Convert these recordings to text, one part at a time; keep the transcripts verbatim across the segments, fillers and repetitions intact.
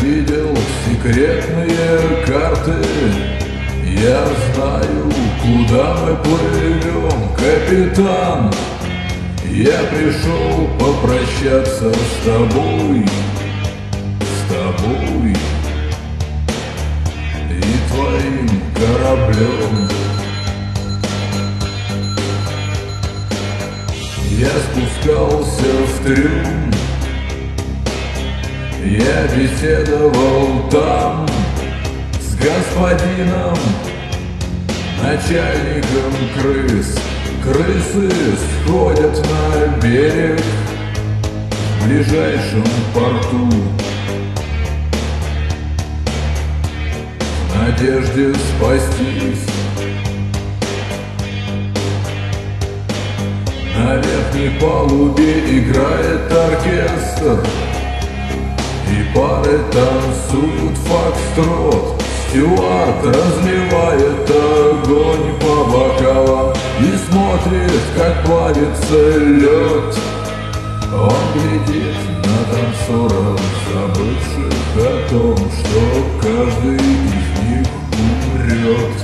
видел секретные карты. Я знаю, куда мы плывем, капитан. Я пришел попрощаться с тобой, с тобой и твоим кораблем. Я спускался в трюм, я беседовал там с господином, начальником крыс. Крысы сходят на берег в ближайшем порту в надежде спастись. На верхней палубе играет оркестр, и пары танцуют фокстрот. Стюард разливает огонь по бокалам и смотрит, как плавится лед. Он глядит на танцоров, забывших о том, что каждый из них умрет.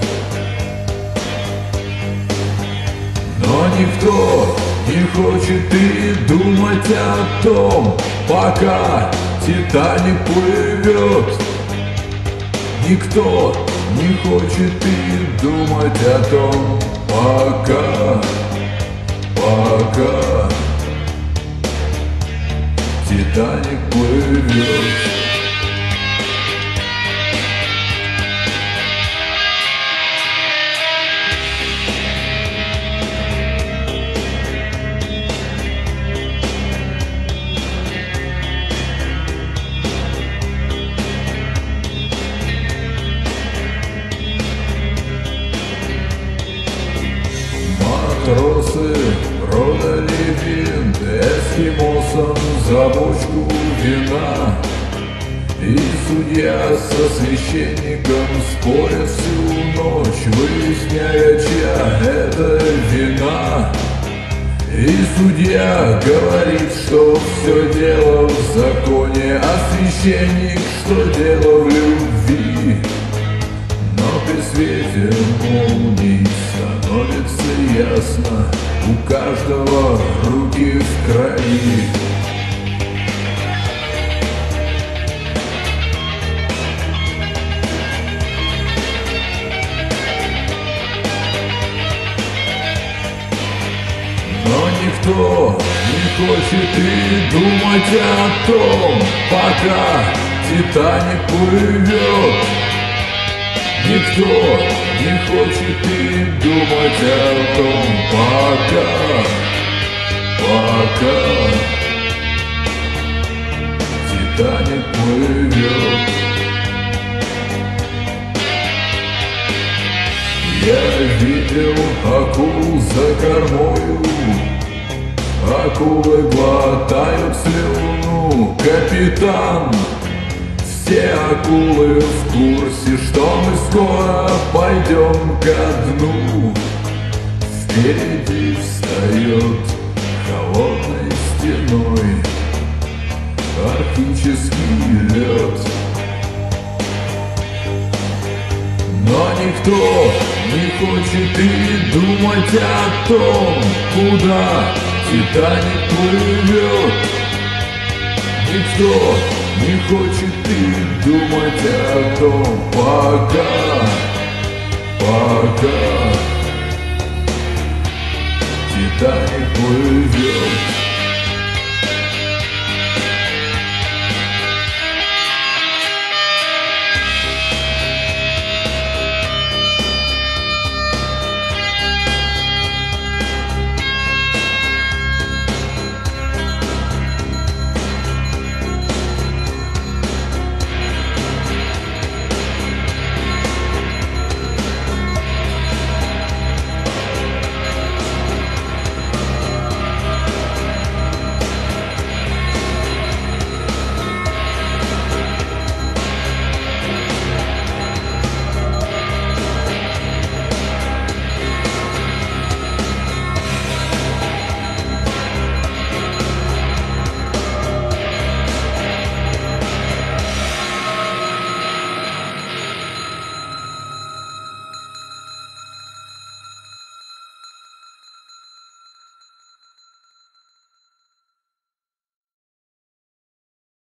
Но никто не хочет и думать о том, пока Титаник плывет. Никто не хочет и думать о том, пока, пока Титаник плывет. Матросы продали винт эскимосам за бочку вина, и судья со священником спорят всю ночь, выясняя, чья это вина. И судья говорит, что все дело в законе, а священник, что дело в любви. Но при свете молний становится ясно, у каждого руки в крови. Но никто не хочет и думать о том, пока Титаник плывет. Никто не хочет и думать о том, пока, пока Титаник плывет. Я видел акул за кормою, акулы глотают слюну, капитан. Все акулы в курсе, что мы скоро пойдем ко дну. Впереди встает холодной стеной арктический лед. Но никто не хочет и думать о том, куда Титаник плывет. Никто не хочет и думать о том, пока, пока Титаник плывет.